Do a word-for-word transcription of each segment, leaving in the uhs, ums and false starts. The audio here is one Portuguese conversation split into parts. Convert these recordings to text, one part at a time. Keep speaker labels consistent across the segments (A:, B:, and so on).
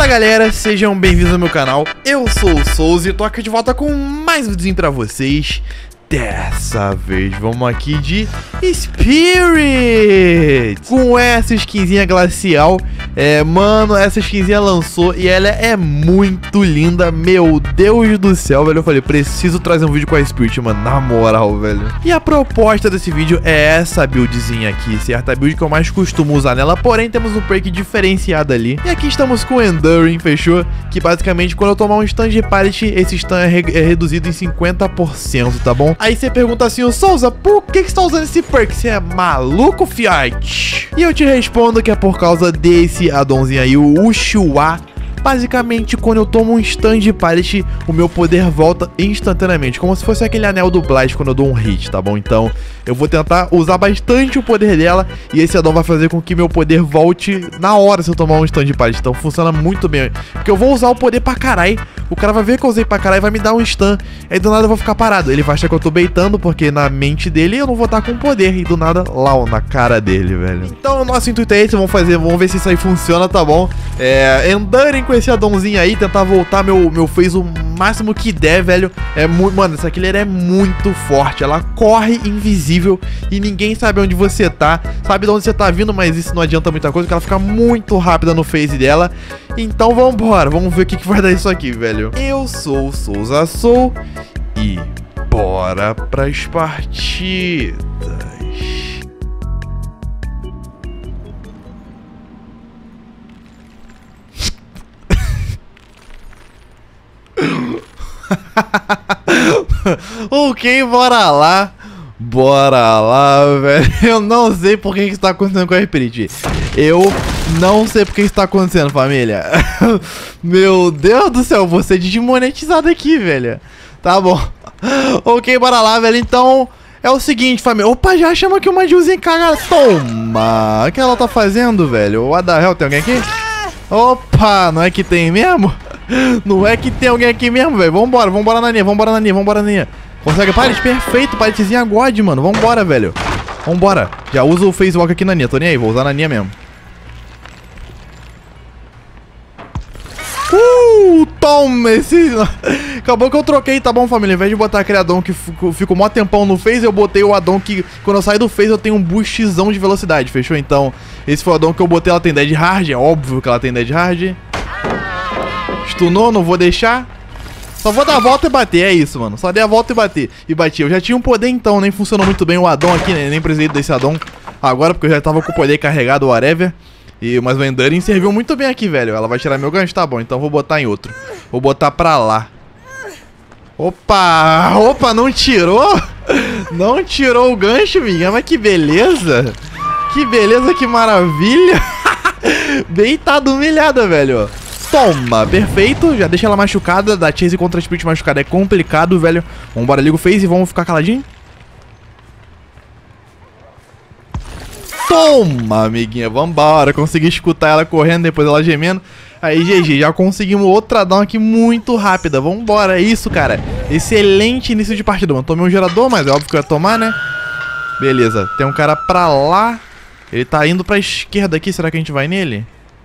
A: galera, sejam bem-vindos ao meu canal. Eu sou o Souza e tô aqui de volta com mais um videozinho pra vocês. Dessa vez vamos aqui de Spirit, com essa skinzinha glacial. É, mano, essa skinzinha lançou e ela é muito linda. Meu Deus do céu, velho. Eu falei, preciso trazer um vídeo com a Spirit, mano, na moral, velho. E a proposta desse vídeo é essa buildzinha aqui, certo? A build que eu mais costumo usar nela, porém temos um perk diferenciado ali. E aqui estamos com o Enduring, fechou? Que basicamente quando eu tomar um stun de pallet, esse stun é, re é reduzido em cinquenta por cento, tá bom? Aí você pergunta assim, ô Souza, por que que você tá usando esse perk? Você é maluco, fiat? E eu te respondo que é por causa desse addonzinho aí, o Ushua. Basicamente, quando eu tomo um stun de pallet, o meu poder volta instantaneamente, como se fosse aquele anel do Blast quando eu dou um hit, tá bom? Então, eu vou tentar usar bastante o poder dela, e esse addon vai fazer com que meu poder volte na hora se eu tomar um stun de pallet. Então, funciona muito bem, porque eu vou usar o poder pra caralho, o cara vai ver que eu usei pra caralho e vai me dar um stun, aí do nada eu vou ficar parado. Ele vai achar que eu tô baitando, porque na mente dele eu não vou estar com poder, e do nada, lá na cara dele, velho. Então, o nosso intuito é esse, vamos fazer, vamos ver se isso aí funciona, tá bom? É, Enduring com esse addonzinho aí, tentar voltar meu, meu phase o máximo que der, velho. É muito, mano, essa killer é muito forte. Ela corre invisível e ninguém sabe onde você tá. Sabe de onde você tá vindo, mas isso não adianta muita coisa, porque ela fica muito rápida no phase dela. Então vambora, vamos ver o que, que vai dar isso aqui, velho. Eu sou o Souza Soul e bora pras partidas. Ok, bora lá. Bora lá, velho. Eu não sei por que está acontecendo com a Spirit. Eu não sei por que está acontecendo, família. Meu Deus do céu, vou ser desmonetizado aqui, velho. Tá bom. Ok, bora lá, velho. Então, é o seguinte, família. Opa, já chama aqui uma Jillzinha cagada. Toma. O que ela tá fazendo, velho? What the hell, tem alguém aqui? Opa, não é que tem mesmo? Não é que tem alguém aqui mesmo, velho. Vambora, vambora na linha, vambora na linha, vambora na linha. Consegue pallet? Perfeito, palletzinha God, mano. Vambora, velho. Vambora. Já uso o phase walk aqui na linha, tô nem aí, vou usar na linha mesmo. Uh, toma esse... Acabou que eu troquei, tá bom, família? Ao invés de botar aquele addon que fica mó tempão no phase, eu botei o addon que quando eu sair do phase eu tenho um boostzão de velocidade, fechou? Então, esse foi o addon que eu botei, ela tem dead hard, é óbvio que ela tem dead hard. Stunou, não vou deixar. Só vou dar a volta e bater, é isso, mano. Só dei a volta e bater. E bati. Eu já tinha um poder então, nem funcionou muito bem o addon aqui, né? Nem precisei desse addon agora, porque eu já tava com o poder carregado, whatever. E, mas o Enduring serviu muito bem aqui, velho. Ela vai tirar meu gancho, tá bom. Então vou botar em outro. Vou botar pra lá. Opa! Opa, não tirou? Não tirou o gancho, minha. Mas que beleza. Que beleza, que maravilha. Beitada humilhada, velho. Toma, perfeito, já deixa ela machucada. Da chase contra a Spirit machucada é complicado, velho. Vambora, liga o phase e vamos ficar caladinho. Toma, amiguinha, vambora. Consegui escutar ela correndo, depois ela gemendo. Aí, G G, já conseguimos outra down aqui muito rápida. Vambora, é isso, cara. Excelente início de partida, mano. Tomei um gerador, mas é óbvio que eu ia tomar, né? Beleza, tem um cara pra lá. Ele tá indo pra esquerda aqui, será que a gente vai nele?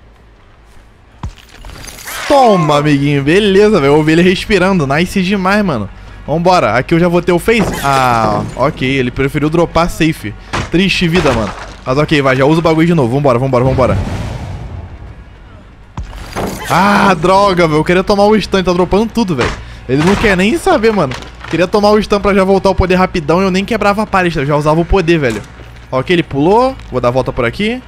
A: Toma, amiguinho, beleza, velho. Eu ouvi ele respirando, nice demais, mano. Vambora, aqui eu já vou ter o phase. Ah, ok, ele preferiu dropar safe. Triste vida, mano. Mas ok, vai, já usa o bagulho de novo. Vambora, vambora, vambora. Ah, droga, velho. Eu queria tomar o stun, ele tá dropando tudo, velho. Ele não quer nem saber, mano. Queria tomar o stun pra já voltar o poder rapidão e eu nem quebrava a pallet, eu já usava o poder, velho. Ok, ele pulou. Vou dar a volta por aqui.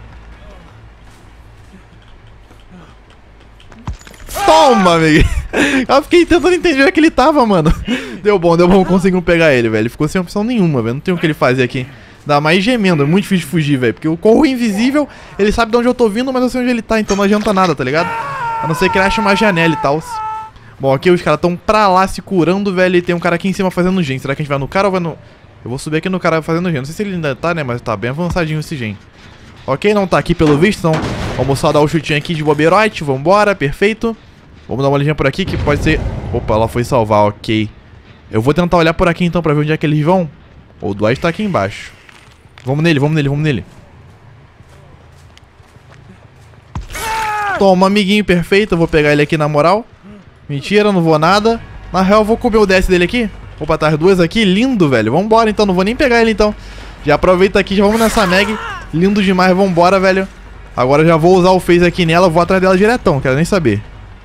A: Toma, amigo. Eu fiquei tentando entender onde é que ele tava, mano. Deu bom, deu bom, conseguimos pegar ele, velho. Ele ficou sem opção nenhuma, velho. Não tem o que ele fazer aqui. Dá mais gemendo, é muito difícil de fugir, velho. Porque eu corro invisível, ele sabe de onde eu tô vindo, mas eu sei onde ele tá, então não adianta nada, tá ligado? A não ser que ele ache uma janela e tal. Bom, aqui os caras tão pra lá se curando, velho. E tem um cara aqui em cima fazendo gen. Será que a gente vai no cara ou vai no... Eu vou subir aqui no cara fazendo gen. Não sei se ele ainda tá, né, mas tá bem avançadinho esse gen. Ok, não tá aqui pelo visto, então vamos só dar o chutinho aqui de bobeirote. Vambora, perfeito. Vamos dar uma olhadinha por aqui que pode ser... Opa, ela foi salvar, ok. Eu vou tentar olhar por aqui então pra ver onde é que eles vão. O Dwight tá aqui embaixo. Vamos nele, vamos nele, vamos nele. Toma, amiguinho, perfeito. Eu vou pegar ele aqui na moral. Mentira, não vou nada. Na real, eu vou comer o D S dele aqui. Vou botar as duas aqui. Lindo, velho. Vambora, então. Não vou nem pegar ele, então. Já aproveita aqui, já vamos nessa Meg. Lindo demais, vambora, velho. Agora já vou usar o Phase aqui nela. Vou atrás dela diretão, quero nem saber.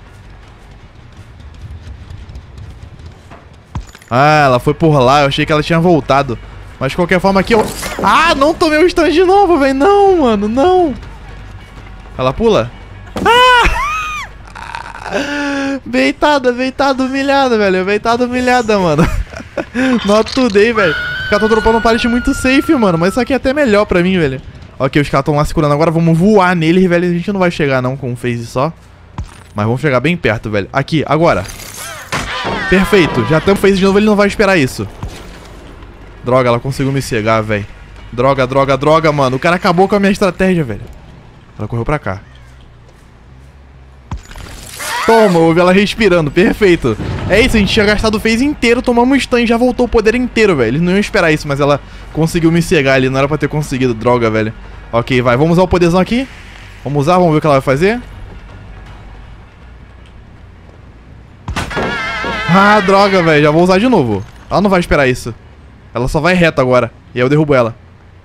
A: Ah, ela foi por lá. Eu achei que ela tinha voltado. Mas de qualquer forma aqui eu... Ah, não tomei o stand de novo, velho. Não, mano, não. Ela pula? Ah! Veitada, veitada, humilhada, velho. Veitada, humilhada, mano. Not today, velho. Os caras estão dropando um pallet muito safe, mano. Mas isso aqui é até melhor pra mim, velho. Ok, os caras estão lá segurando. Agora vamos voar neles, velho. A gente não vai chegar, não, com um Phase só. Mas vamos chegar bem perto, velho. Aqui, agora. Perfeito. Já estamos Phase de novo. Ele não vai esperar isso. Droga, ela conseguiu me cegar, velho. Droga, droga, droga, mano. O cara acabou com a minha estratégia, velho. Ela correu pra cá. Toma, ouvi ela respirando. Perfeito. É isso, a gente tinha gastado o Phase inteiro. Tomamos um stun e já voltou o poder inteiro, velho. Eles não iam esperar isso, mas ela conseguiu me cegar ali. Não era pra ter conseguido. Droga, velho. Ok, vai. Vamos usar o poderzão aqui. Vamos usar, vamos ver o que ela vai fazer. Ah, droga, velho. Já vou usar de novo. Ela não vai esperar isso. Ela só vai reto agora. E aí eu derrubo ela.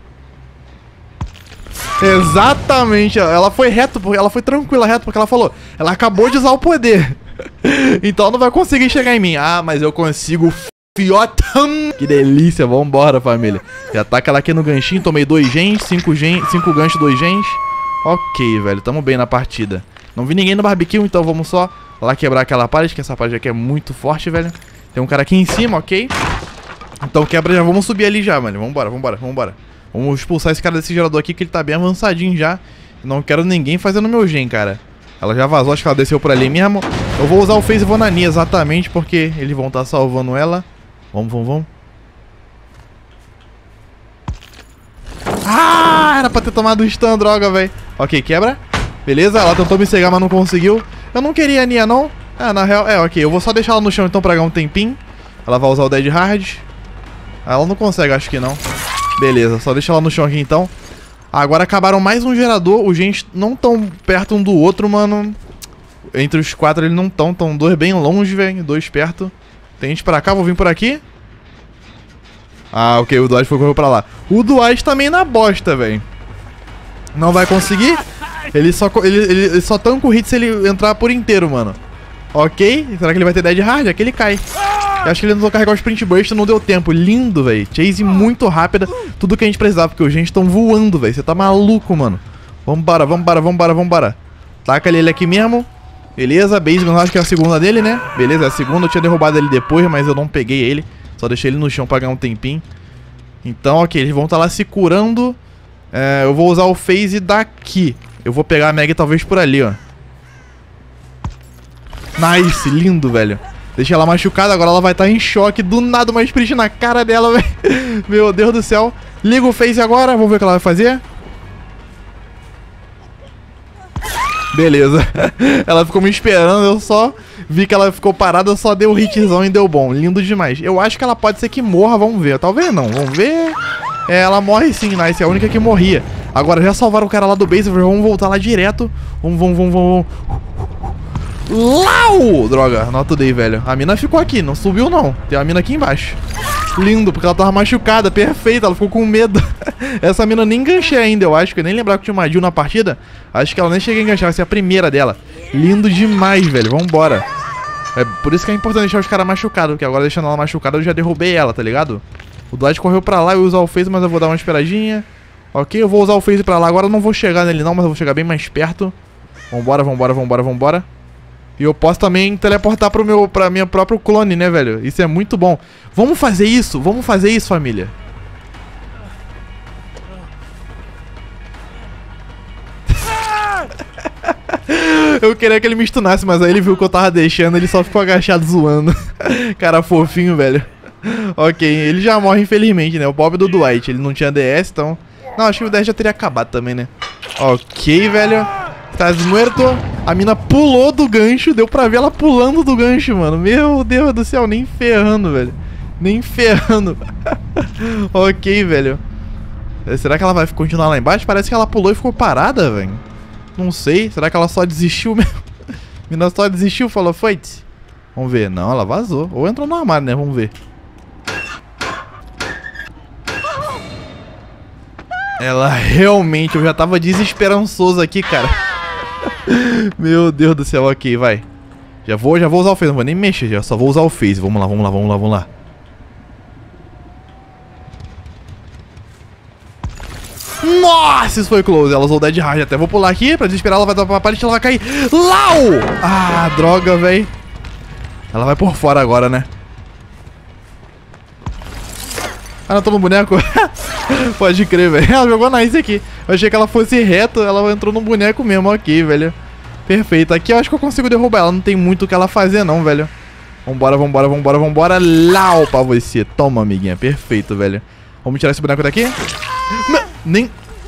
A: Exatamente. Ela foi reto, porque ela foi tranquila reto, porque ela falou, ela acabou de usar o poder. Então ela não vai conseguir chegar em mim. Ah, mas eu consigo, fiotão. Que delícia, vambora, família. Já taca ela aqui no ganchinho, tomei dois gens, cinco gens, cinco ganchos, dois gens. Ok, velho, tamo bem na partida. Não vi ninguém no barbecue, então vamos só lá quebrar aquela parede, que essa parede aqui é muito forte, velho. Tem um cara aqui em cima, ok. Então quebra, já vamos subir ali já, mano. Vambora, vambora, vambora. Vamos expulsar esse cara desse gerador aqui, que ele tá bem avançadinho já. Não quero ninguém fazendo meu gen, cara. Ela já vazou, acho que ela desceu por ali mesmo. Eu vou usar o Phase e vou na Nia, exatamente, porque eles vão estar salvando ela. Vamos, vamos, vamos. Ah, era pra ter tomado um stun, droga, velho. Ok, quebra. Beleza, ela tentou me cegar, mas não conseguiu. Eu não queria a Nia, não. Ah, na real, é, ok. Eu vou só deixar ela no chão, então, pra ganhar um tempinho. Ela vai usar o Dead Hard. Ah, ela não consegue, acho que não. Beleza, só deixa ela no chão aqui, então. Agora acabaram mais um gerador. Os gens não tão perto um do outro, mano. Entre os quatro eles não estão. Estão dois bem longe, velho. Dois perto. Tem gente pra cá, vou vir por aqui. Ah, ok, o Dwight foi correr pra lá. O Dwight também na bosta, velho. Não vai conseguir. Ele só, ele, ele, ele só tanca o hit se ele entrar por inteiro, mano. Ok, será que ele vai ter Dead Hard? Aqui ele cai. Eu acho que ele não carregar o Sprint Burst, não deu tempo. Lindo, velho. Chase muito rápida. Tudo que a gente precisava, porque os gente estão voando, velho. Você tá maluco, mano. Vambora, vambora, vambora, vambora. Taca ele aqui mesmo. Beleza, Baseman, acho que é a segunda dele, né? Beleza, é a segunda. Eu tinha derrubado ele depois, mas eu não peguei ele. Só deixei ele no chão pra ganhar um tempinho. Então, ok, eles vão estar lá se curando. É, eu vou usar o Phase daqui. Eu vou pegar a Meg talvez por ali, ó. Nice, lindo, velho. Deixa ela machucada, agora ela vai estar em choque. Do nada uma sprint na cara dela, velho. Meu Deus do céu. Liga o Phase agora, vamos ver o que ela vai fazer. Beleza. Ela ficou me esperando, eu só vi que ela ficou parada, eu só dei um hitzão e deu bom. Lindo demais. Eu acho que ela pode ser que morra, vamos ver. Talvez não, vamos ver. É, ela morre sim, Nice, é a única que morria. Agora já salvaram o cara lá do base, vamos voltar lá direto. Vamos, vamos, vamos, vamos. Lau! Droga, not today, velho. A mina ficou aqui, não subiu não. Tem a mina aqui embaixo. Lindo, porque ela tava machucada, perfeita, ela ficou com medo. Essa mina nem enganchei ainda, eu acho, que eu nem lembrava que tinha uma Jill na partida. Acho que ela nem cheguei a enganchar, vai ser a primeira dela. Lindo demais, velho, vambora. É por isso que é importante deixar os caras machucados, porque agora deixando ela machucada eu já derrubei ela, tá ligado? O Dwight correu pra lá e eu usar o Phase, mas eu vou dar uma esperadinha. Ok, eu vou usar o Phase pra lá, agora eu não vou chegar nele não, mas eu vou chegar bem mais perto. Vambora, vambora, vambora, vambora. E eu posso também teleportar pro meu, pra minha próprio clone, né, velho? Isso é muito bom. Vamos fazer isso, vamos fazer isso, família. Eu queria que ele me stunasse, mas aí ele viu que eu tava deixando, ele só ficou agachado zoando. Cara fofinho, velho. Ok, ele já morre infelizmente, né? O pobre do Dwight, ele não tinha D S, então... Não, acho que o D S já teria acabado também, né? Ok, velho. Tá muerto. A mina pulou do gancho. Deu pra ver ela pulando do gancho, mano. Meu Deus do céu, nem ferrando, velho. Nem ferrando. Ok, velho. Será que ela vai continuar lá embaixo? Parece que ela pulou e ficou parada, velho. Não sei. Será que ela só desistiu mesmo? A menina só desistiu, falou, foi. Vamos ver. Não, ela vazou. Ou entrou no armário, né? Vamos ver. Ela realmente... Eu já tava desesperançoso aqui, cara. Meu Deus do céu. Ok, vai. Já vou, já vou usar o Phase. Não vou nem mexer, já. Só vou usar o Phase. Vamos lá, vamos lá, vamos lá, vamos lá. Nossa, isso foi close. Ela usou o Dead Hard. Até vou pular aqui pra desesperar. Ela vai dar pra parede, ela vai cair. Lau! Ah, droga, velho. Ela vai por fora agora, né? Ah, não, tô no boneco. Pode crer, velho. Ela jogou nice aqui. Eu achei que ela fosse reto. Ela entrou no boneco mesmo. Ok, velho. Perfeito. Aqui eu acho que eu consigo derrubar ela. Não tem muito o que ela fazer, não, velho. Vambora, vambora, vambora, vambora. Lau pra você. Toma, amiguinha. Perfeito, velho. Vamos tirar esse boneco daqui. Nem...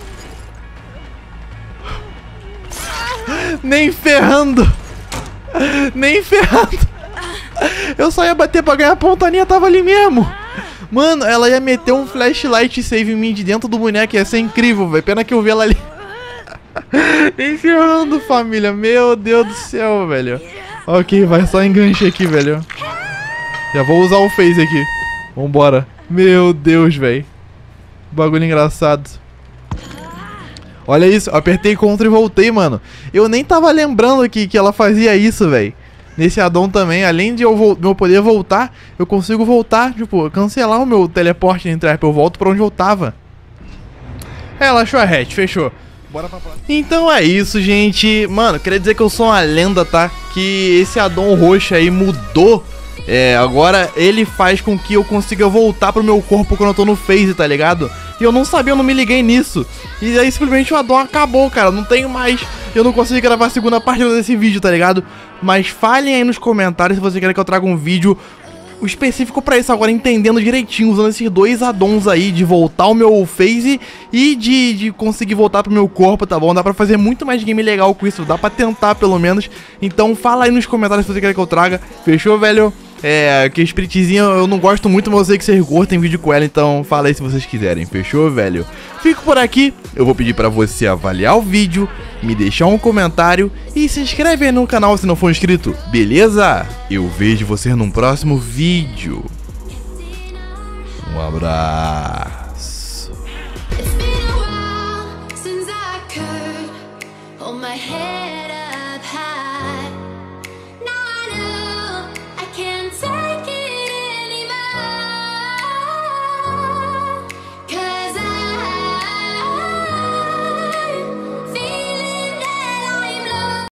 A: Nem ferrando. Nem ferrando. Eu só ia bater pra ganhar a pontaninha. Tava ali mesmo. Mano, ela ia meter um flashlight save em mim de dentro do boneco. Ia ser incrível, velho. Pena que eu vi ela ali. Nem ferrando, família. Meu Deus do céu, velho. Ok, vai, só enganche aqui, velho. Já vou usar o Phase aqui. Vambora. Meu Deus, velho. Bagulho engraçado. Olha isso, eu apertei Ctrl e voltei, mano. Eu nem tava lembrando que, que ela fazia isso, velho. Nesse addon também, além de eu, eu poder voltar, eu consigo voltar, tipo, cancelar o meu teleporte, entre aspas, eu volto pra onde eu tava. É, ela achou a hatch, fechou. Bora pra próxima. Então é isso, gente. Mano, queria dizer que eu sou uma lenda, tá? Que esse addon roxo aí mudou. É, agora ele faz com que eu consiga voltar pro meu corpo quando eu tô no Phase, tá ligado? E eu não sabia, eu não me liguei nisso. E aí simplesmente o addon acabou, cara. Não tenho mais. Eu não consigo gravar a segunda parte desse vídeo, tá ligado? Mas falem aí nos comentários se você quer que eu traga um vídeo específico pra isso agora, entendendo direitinho, usando esses dois addons aí, de voltar o meu Phase e de, de conseguir voltar pro meu corpo, tá bom? Dá pra fazer muito mais game legal com isso, dá pra tentar pelo menos. Então fala aí nos comentários se você quer que eu traga. Fechou, velho? É, que Spritzinha eu não gosto muito, mas eu sei que vocês curtem vídeo com ela, então fala aí se vocês quiserem, fechou, velho? Fico por aqui, eu vou pedir pra você avaliar o vídeo, me deixar um comentário e se inscreve aí no canal se não for inscrito, beleza? Eu vejo você num próximo vídeo. Um abraço.